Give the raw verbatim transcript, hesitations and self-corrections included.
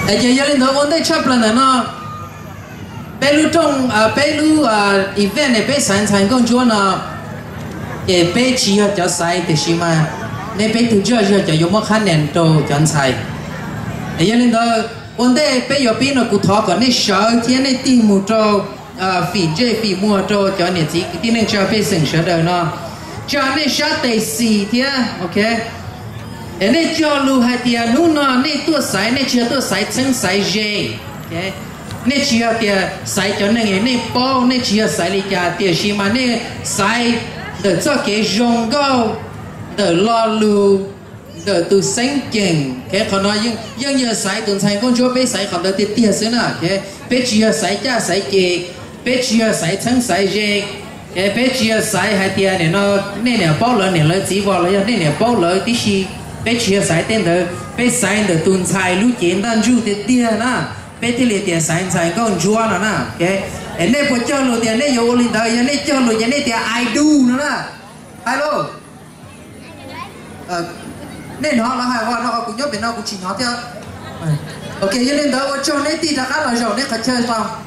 ai chơi giờ lên đó vấn đề chấp là nó bé lu trong bé lu event này bé sẵn sàng công chúa nó để bé chỉ cho cho sai thì xí mà nên bé từ giờ giờ cho dùng một khả năng đồ chọn sai ai giờ lên đó vấn đề bé giờ bé nó cụ thể còn nên sợ thì nên tìm một chỗ phỉ chơi phỉ mua chỗ cho nên chỉ thì nên cho bé sinh sợ đời nó cho nên sợ tệ gì thì ok nên cho lu hai tia nu nó nên tua sai nên chưa tua sai chân sai dễ ok nên chưa tia sai cho nên nên bao nên chưa sai đi cả tia xí mà nên sai để cho cái rong cao để lo lu để tu sinh kinh cái họ nói nhưng nhưng như sai tuần sai con chúa bé sai họ để tia tia xí nữa ok bé chưa sai cha sai kì bé chưa sai chân sai dễ cái bé chưa sai hai tia này nó nên là bao lớn này là chỉ vào là nên là bao lớn tí xí bé chia sẻ tên đó bé sai được tuần sai lúc简单住的店呐bé thì liền tiền sai sai con chúa nữa nè cái em này có cho lô tiền này yêu linh đạo em này cho lô em này tiền ai đu nữa nè alo nên họ là hai họ nó cũng nhớ bên nó cũng chỉ nó theo ok cho nên đó cho nên thì đã khá là rồi nên phải chơi xong